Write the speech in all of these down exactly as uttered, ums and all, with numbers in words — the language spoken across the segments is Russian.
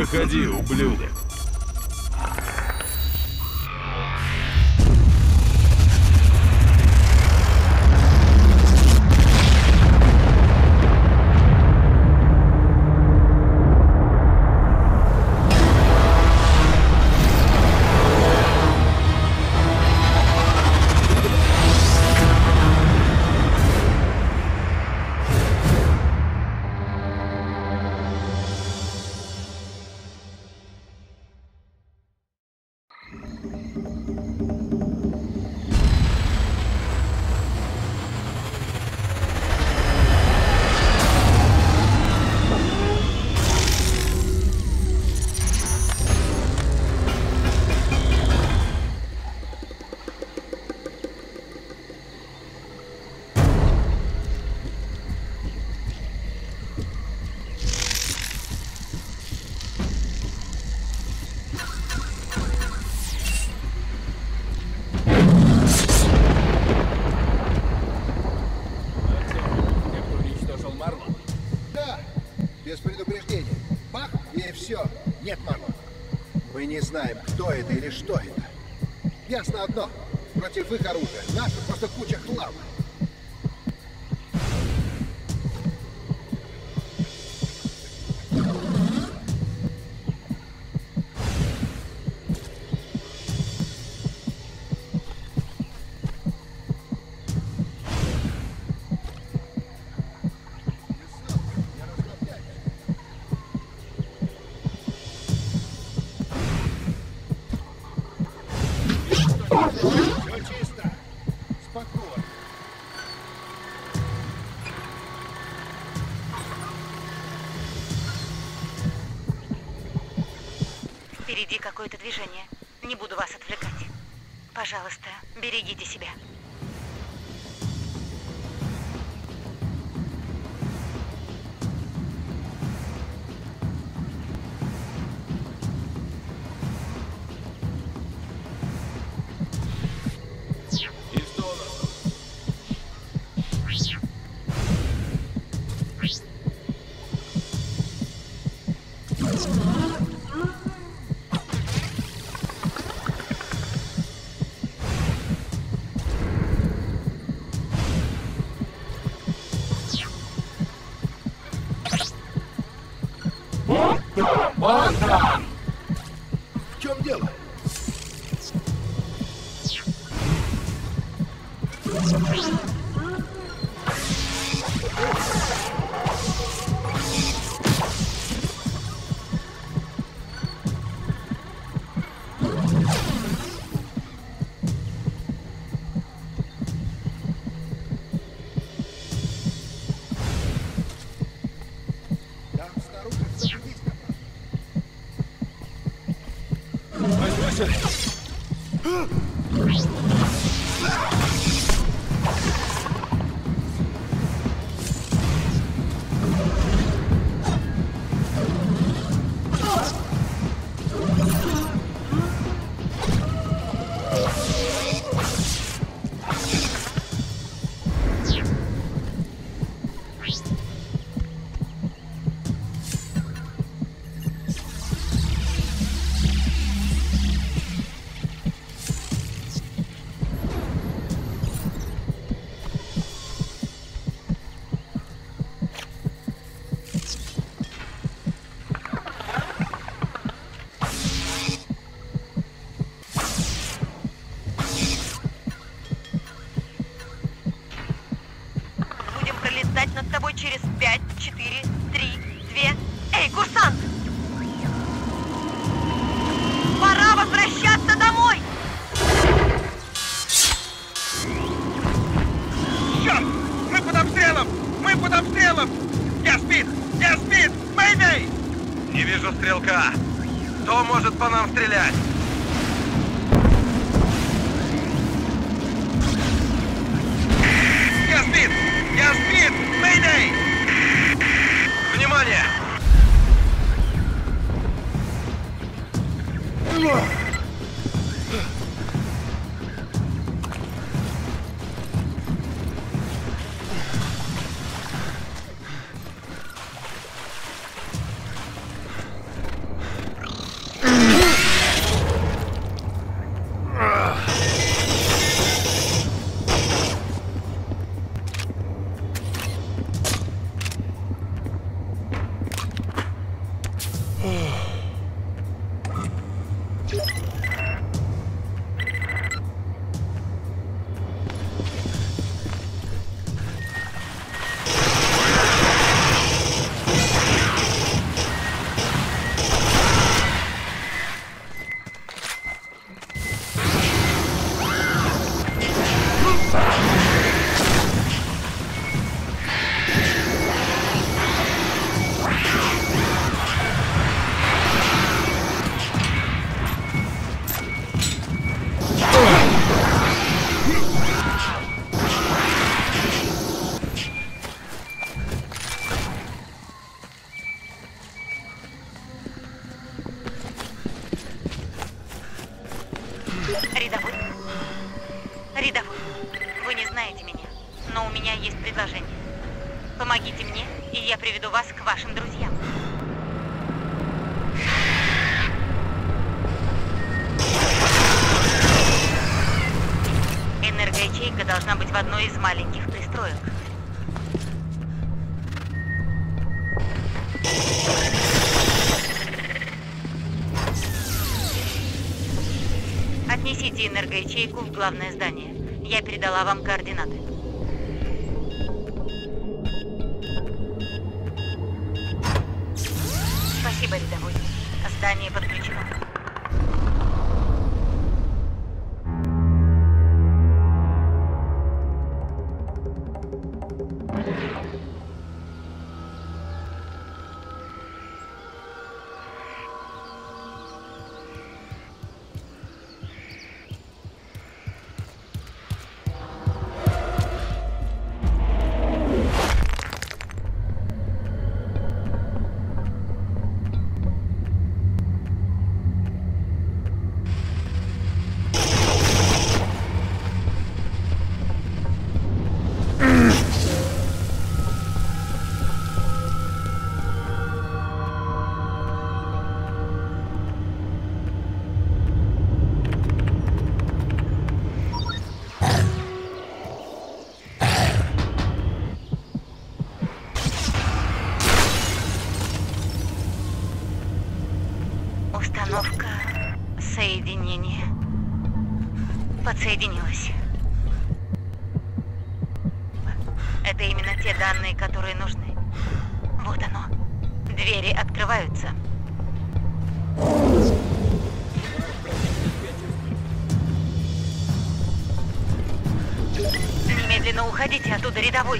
Выходи, ублюдок. Нет, Марлон. Мы не знаем, кто это или что это. Ясно одно. Против их оружия наше просто куча хлама. Впереди какое-то движение. Не буду вас отвлекать. Пожалуйста, берегите себя. В чем дело? Над тобой через пять, четыре, три, две. Эй, курсант! Пора возвращаться домой! Черт! Мы под обстрелом! Мы под обстрелом! Я сбит! Я сбит! Мэйдэй! Не вижу стрелка. Кто может по нам стрелять? Я сбит! Я сбит! Мэйдэй! Внимание! Рядовой. Рядовой. Вы не знаете меня, но у меня есть предложение. Помогите мне, и я приведу вас к вашим друзьям. Энергоячейка должна быть в одной из маленьких пристроек. Отнесите энергоячейку в главное здание. Я передала вам координаты. Спасибо, рядовой. Здание подключено. Установка соединения подсоединилась. Это именно те данные, которые нужны. Вот оно. Двери открываются. Немедленно уходите оттуда, рядовой.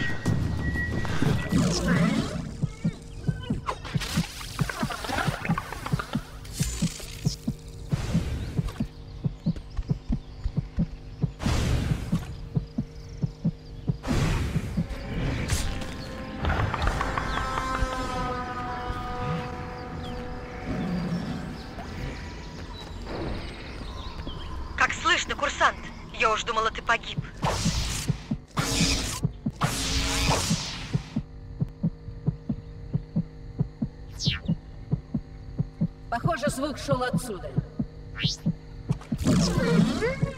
Как слышно, курсант? Я уж думала, ты погиб. Похоже, звук шел отсюда.